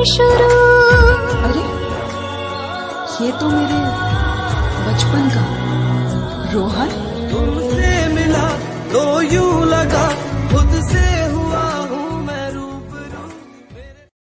शुरू। अरे ये तो मेरे बचपन का रोहन। तुमसे मिला तो यूं